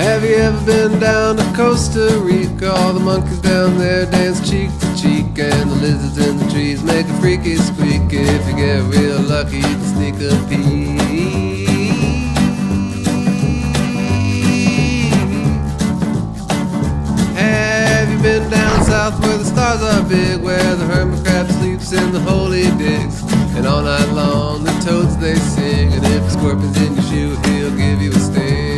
Have you ever been down to Costa Rica? All the monkeys down there dance cheek to cheek, and the lizards in the trees make a freaky squeak. If you get real lucky, you can sneak a peek. Have you been down south where the stars are big, where the hermit crab sleeps in the holy digs, and all night long the toads they sing, and if a scorpion's in your shoe, he'll give you a sting.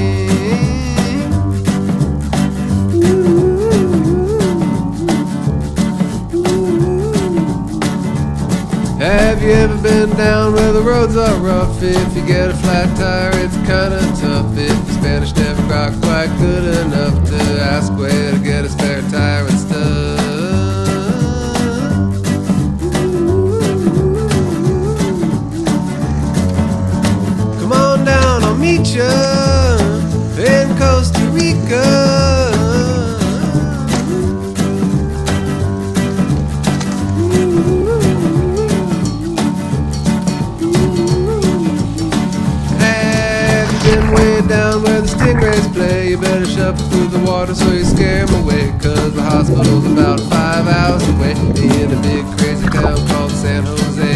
Have you ever been down where the roads are rough? If you get a flat tire, it's kinda tough. If the Spanish never got quite good enough to ask where to get a spare tire and stuff. Come on down, I'll meet you in Costa Rica. Way down where the stingrays play, you better shuffle through the water so you scare them away, 'cause the hospital's about 5 hours away in a big crazy town called San Jose.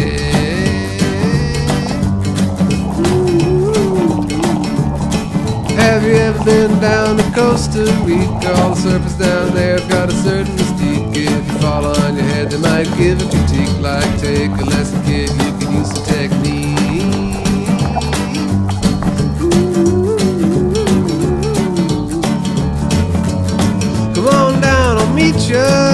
Have you ever been down to Costa Rica? All the surfers down there have got a certain mystique. If you fall on your head, they might give a critique, like take a lesson, kid, you can use some technique. Come on down, I'll meet you